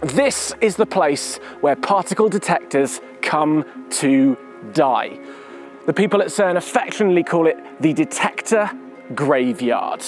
This is the place where particle detectors come to die. The people at CERN affectionately call it the Detector Graveyard.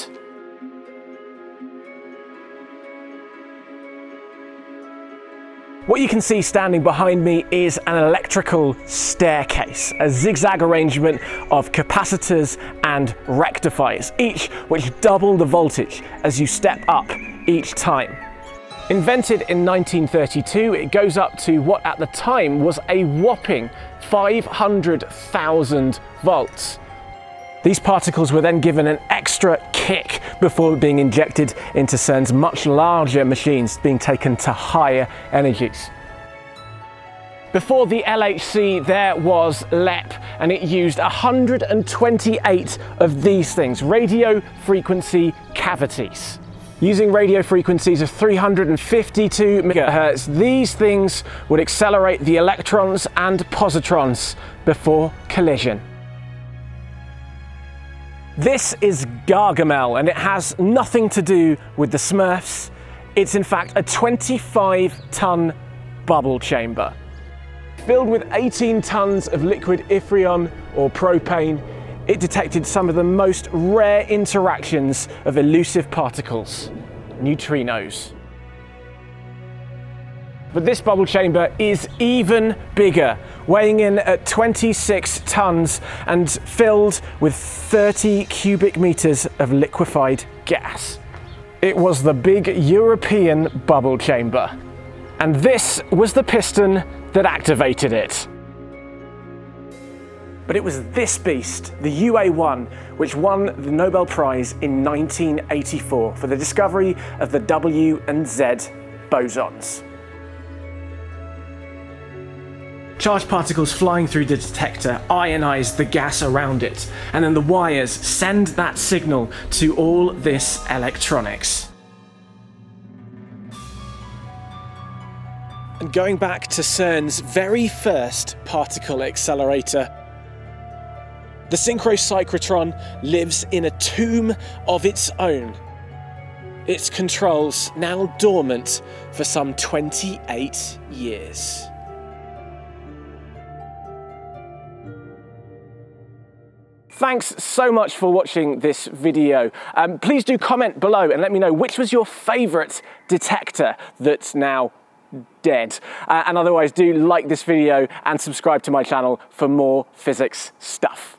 What you can see standing behind me is an electrical staircase, a zigzag arrangement of capacitors and rectifiers, each which double the voltage as you step up each time. Invented in 1932, it goes up to what at the time was a whopping 500,000 volts. These particles were then given an extra kick before being injected into CERN's much larger machines, being taken to higher energies. Before the LHC, there was LEP, and it used 128 of these things, radio frequency cavities. Using radio frequencies of 352 MHz, these things would accelerate the electrons and positrons before collision. This is Gargamelle, and it has nothing to do with the Smurfs. It's in fact a 25-ton bubble chamber. Filled with 18 tons of liquid Eram or propane, it detected some of the most rare interactions of elusive particles, neutrinos. But this bubble chamber is even bigger, weighing in at 26 tons and filled with 30 cubic meters of liquefied gas. It was the big European bubble chamber, and this was the piston that activated it. But it was this beast, the UA1, which won the Nobel Prize in 1984 for the discovery of the W and Z bosons. Charged particles flying through the detector ionize the gas around it, and then the wires send that signal to all this electronics. And going back to CERN's very first particle accelerator, the Synchrocyclotron lives in a tomb of its own. Its controls now dormant for some 28 years. Thanks so much for watching this video. Please do comment below and let me know which was your favourite detector that's now dead. And otherwise do like this video and subscribe to my channel for more physics stuff.